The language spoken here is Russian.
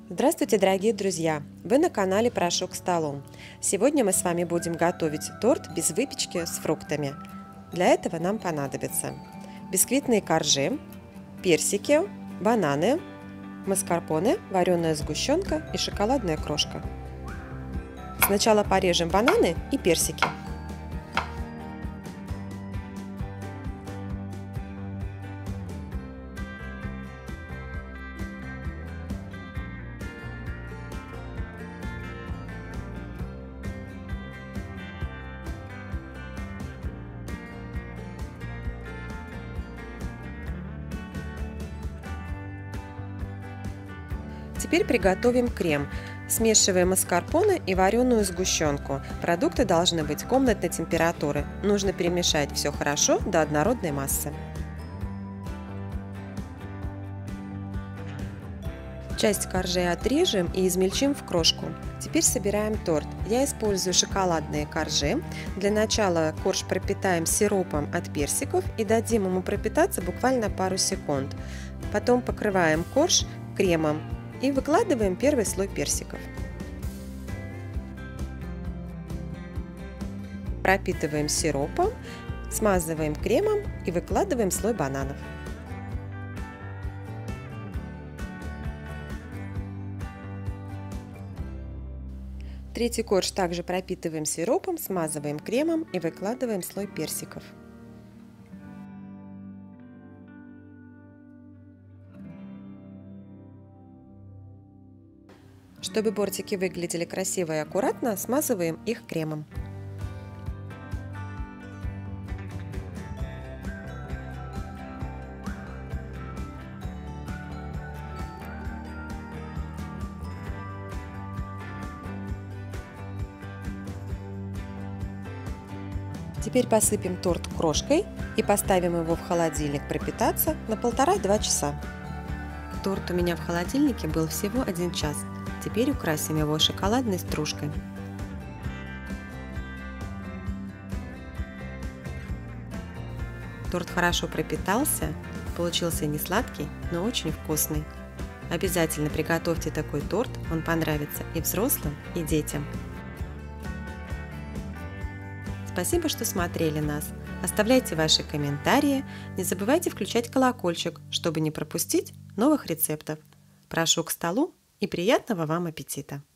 Здравствуйте, дорогие друзья! Вы на канале «Прошу к столу». Сегодня мы с вами будем готовить торт без выпечки с фруктами. Для этого нам понадобятся бисквитные коржи, персики, бананы, маскарпоне, вареная сгущенка и шоколадная крошка. Сначала порежем бананы и персики. Теперь приготовим крем. Смешиваем маскарпоне и вареную сгущенку. Продукты должны быть комнатной температуры. Нужно перемешать все хорошо до однородной массы. Часть коржей отрежем и измельчим в крошку. Теперь собираем торт. Я использую шоколадные коржи. Для начала корж пропитаем сиропом от персиков и дадим ему пропитаться буквально пару секунд. Потом покрываем корж кремом и выкладываем первый слой персиков. Пропитываем сиропом, смазываем кремом и выкладываем слой бананов. Третий корж также пропитываем сиропом, смазываем кремом и выкладываем слой персиков. Чтобы бортики выглядели красиво и аккуратно, смазываем их кремом. Теперь посыпем торт крошкой и поставим его в холодильник пропитаться на 1,5–2 часа. Торт у меня в холодильнике был всего 1 час. Теперь украсим его шоколадной стружкой. Торт хорошо пропитался, получился не сладкий, но очень вкусный. Обязательно приготовьте такой торт, он понравится и взрослым, и детям. Спасибо, что смотрели нас. Оставляйте ваши комментарии, не забывайте включать колокольчик, чтобы не пропустить новых рецептов. Прошу к столу и приятного вам аппетита!